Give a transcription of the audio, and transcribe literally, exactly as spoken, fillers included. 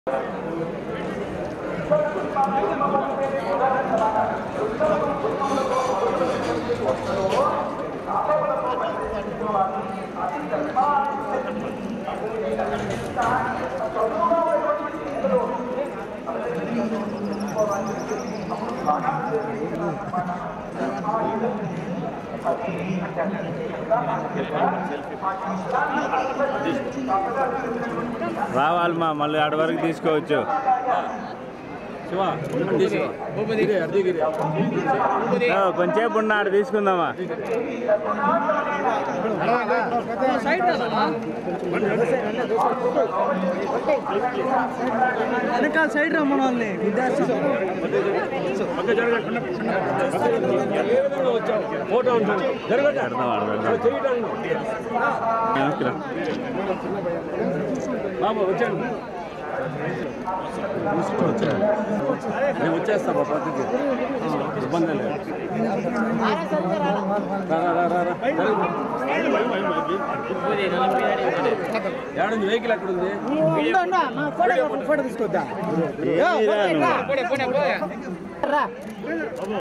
రావాలి మా మళ్ళీ ఆడ వరకు తీసుకోవచ్చు. కొంచెంసేపు ఉన్నాడు తీసుకుందామా. వెనకాల సైడ్ రమ్మని వాళ్ళని ఫోటో బాబు వచ్చాను నేను వచ్చేస్తా బాబు పద్ధతి ఇబ్బంది లేదు. ఏడుంది వెహికల్ ఎక్కడ ఉంది? ఫోటో తీసుకొద్దా.